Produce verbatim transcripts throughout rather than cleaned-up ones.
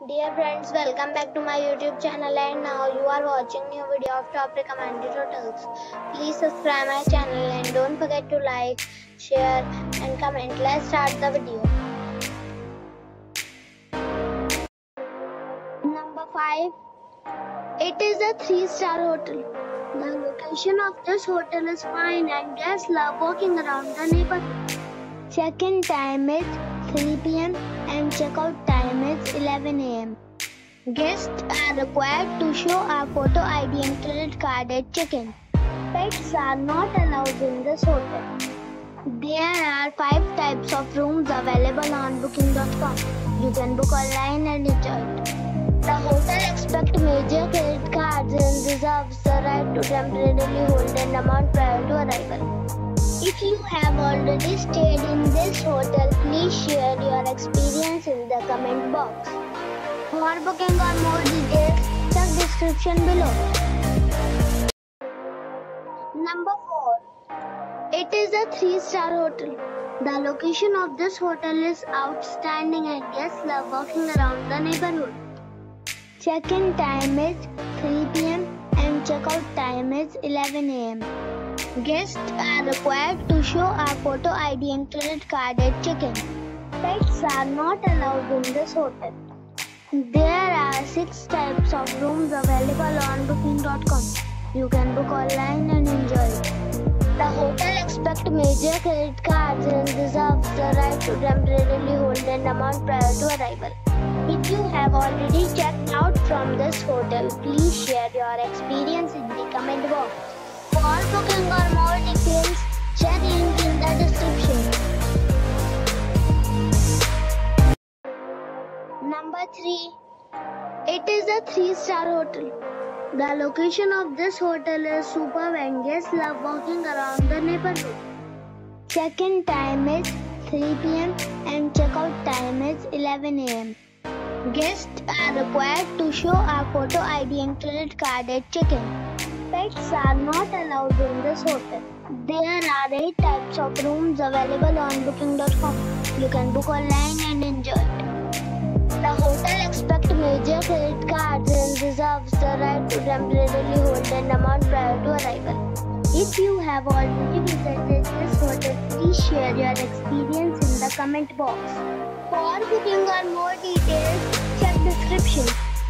Dear friends, welcome back to my YouTube channel, and now you are watching new video of top recommended hotels. Please subscribe my channel and don't forget to like, share and comment. Let's start the video. Number five. It is a three star hotel. The location of this hotel is fine and guests love walking around the neighborhood. Check-in time is three p m and check-out time is eleven a m Guests are required to show a photo I D and credit card at check-in. Pets are not allowed in this hotel. There are five types of rooms available on booking dot com. You can book online and enjoy it. The hotel expects major credit cards and reserves the right to temporarily hold an amount prior to arrival. If you have already stayed in this hotel, please share your experience in the comment box. For booking or more details, check description below. Number four. It is a three star hotel. The location of this hotel is outstanding and guests love walking around the neighborhood. Check-in time is three p m and check-out time is eleven a m Guests are required to show a photo I D and credit card at check-in. Pets are not allowed in this hotel. There are six types of rooms available on booking dot com. You can book online and enjoy it. The hotel expects major credit cards and reserves the right to temporarily hold an amount prior to arrival. If you have already checked out from this hotel, please share your experience in the comment box. For booking or more details, check link in the description. Number three. It is a three star hotel. The location of this hotel is superb and guests love walking around the neighborhood. Check-in time is three p m and check-out time is eleven a m Guests are required to show a photo I D and credit card at check-in. Pets are not allowed in this hotel. There are eight types of rooms available on booking dot com. You can book online and enjoy it. The hotel expects major credit cards and reserves the right to temporarily hold an amount prior to arrival. If you have already visited this hotel, please share your experience in the comment box. For booking or more details, check description.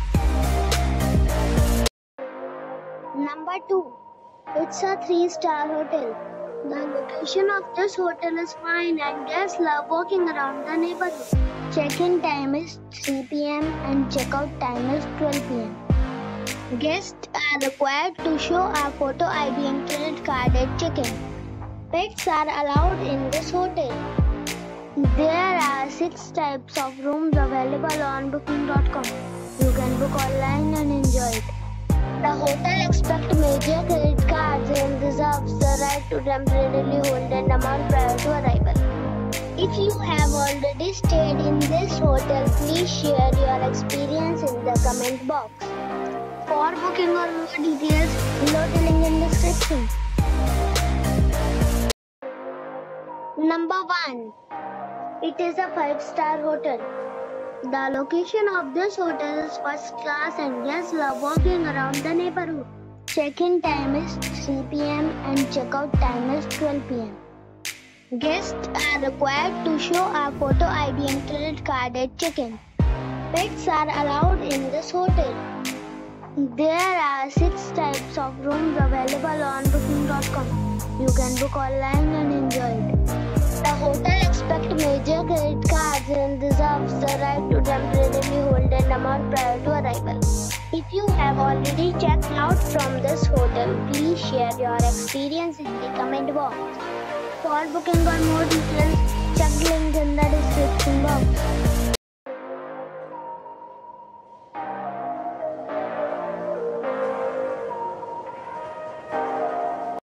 Number two. It's a three star hotel. The location of this hotel is fine and guests love walking around the neighborhood. Check-in time is three p m and check-out time is twelve p m Guests are required to show a photo I D and credit card at check-in. Pets are allowed in this hotel. There are six types of rooms available on booking dot com. You can book online and enjoy it. The hotel expects major credit cards and reserves the right to temporarily hold an amount prior to arrival. If you have already stayed in this hotel, please share your experience in the comment box. For booking or more details, below the link in description. Number one. It is a five star hotel. The location of this hotel is first class and guests love walking around the neighborhood. Check-in time is three p m and check-out time is twelve p m Guests are required to show a photo I D and credit card at check-in. Pets are allowed in this hotel. There are six types of rooms available on booking dot com. You can book online and enjoy it. The hotel expects major credit cards and reserves the right to temporarily hold an amount prior to arrival. If you have already checked out from this hotel, please share your experience in the comment box. For booking or more details, check link in the description box.